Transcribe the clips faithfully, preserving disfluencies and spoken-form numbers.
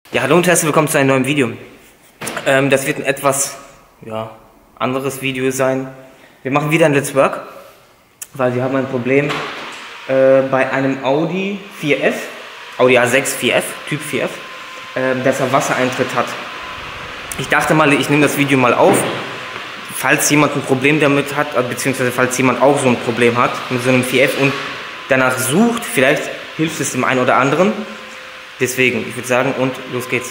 Ja, hallo und herzlich willkommen zu einem neuen Video. Ähm, das wird ein etwas ja, anderes Video sein. Wir machen wieder ein Let's Work, weil wir haben ein Problem äh, bei einem Audi vier F, Audi A sechs vier F, Typ vier F, äh, dass er Wassereintritt hat. Ich dachte mal, ich nehme das Video mal auf, falls jemand ein Problem damit hat, beziehungsweise falls jemand auch so ein Problem hat mit so einem vier F und danach sucht, vielleicht hilft es dem einen oder anderen. Deswegen, ich würde sagen, und los geht's.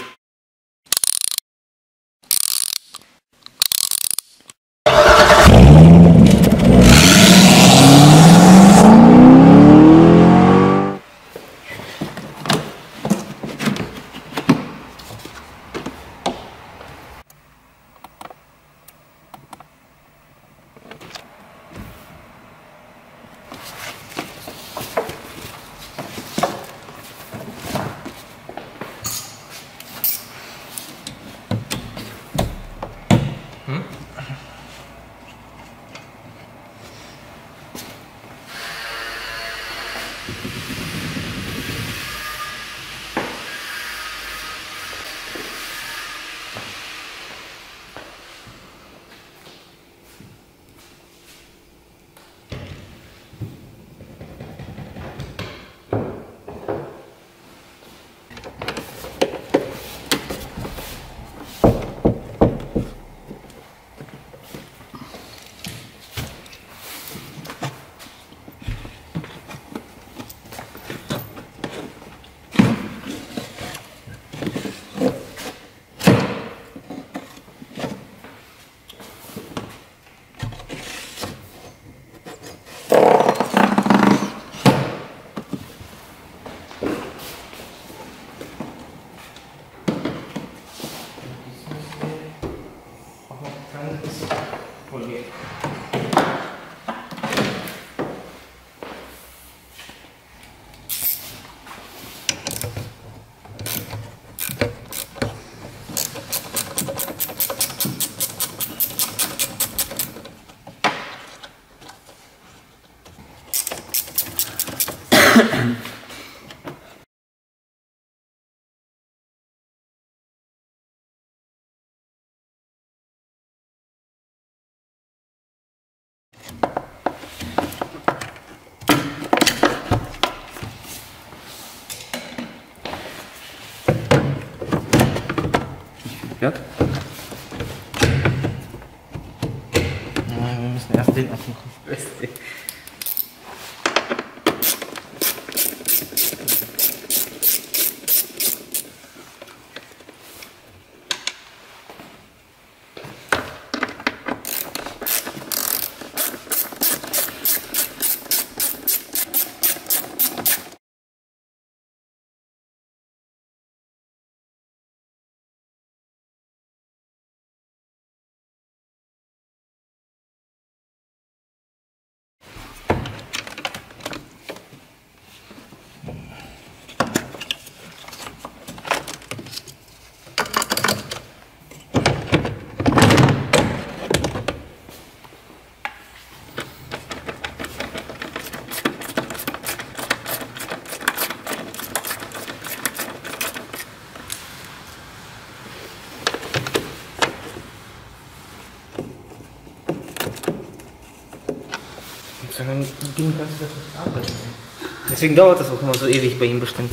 Ja? Ja, wir müssen erst den abmachen. Dann ging kannst du das nicht arbeiten. Deswegen dauert das auch immer so ewig bei ihm bestimmt.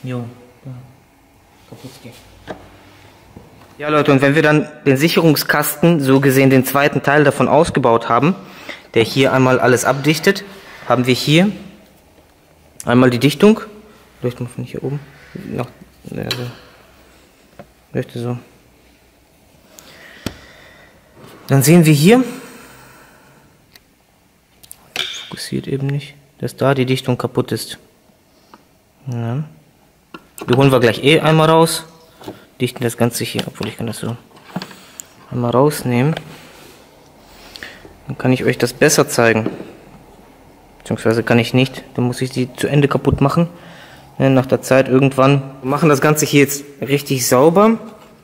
Jo, da. Kaputt geht. Ja Leute, und wenn wir dann den Sicherungskasten, so gesehen den zweiten Teil davon ausgebaut haben, der hier einmal alles abdichtet, haben wir hier einmal die Dichtung. Leuchten wir von hier oben. Noch, also, leuchte so. Dann sehen wir hier, fokussiert eben nicht, dass da die Dichtung kaputt ist. Ja. Die holen wir gleich eh einmal raus. Dichten das Ganze hier, obwohl ich kann das so einmal rausnehmen. Dann kann ich euch das besser zeigen. Beziehungsweise kann ich nicht. Dann muss ich die zu Ende kaputt machen. Ja, nach der Zeit irgendwann. Wir machen das Ganze hier jetzt richtig sauber.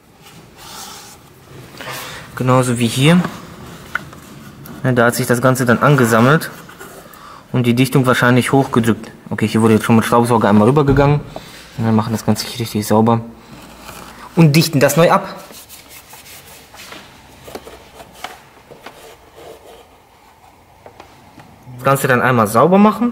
Genauso wie hier. Ja, da hat sich das Ganze dann angesammelt. Und die Dichtung wahrscheinlich hochgedrückt. Okay, hier wurde jetzt schon mit Staubsauger einmal rübergegangen. Und wir machen das Ganze hier richtig sauber. Und dichten das neu ab. Das Ganze dann einmal sauber machen.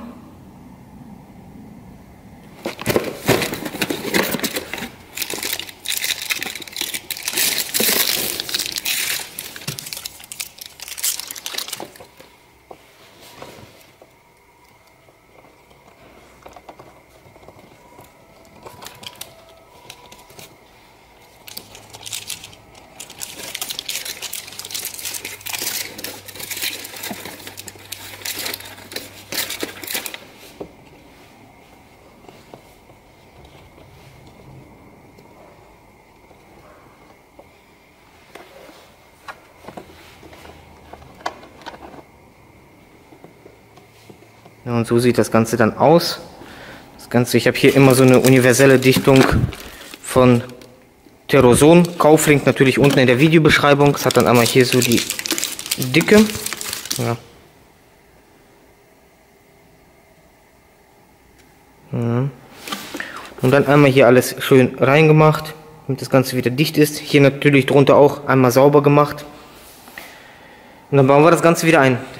Ja, und so sieht das Ganze dann aus. Das Ganze, ich habe hier immer so eine universelle Dichtung von Teroson. Kauflink natürlich unten in der Videobeschreibung. Es hat dann einmal hier so die Dicke. Ja. Ja. Und dann einmal hier alles schön reingemacht, damit das Ganze wieder dicht ist. Hier natürlich drunter auch einmal sauber gemacht. Und dann bauen wir das Ganze wieder ein.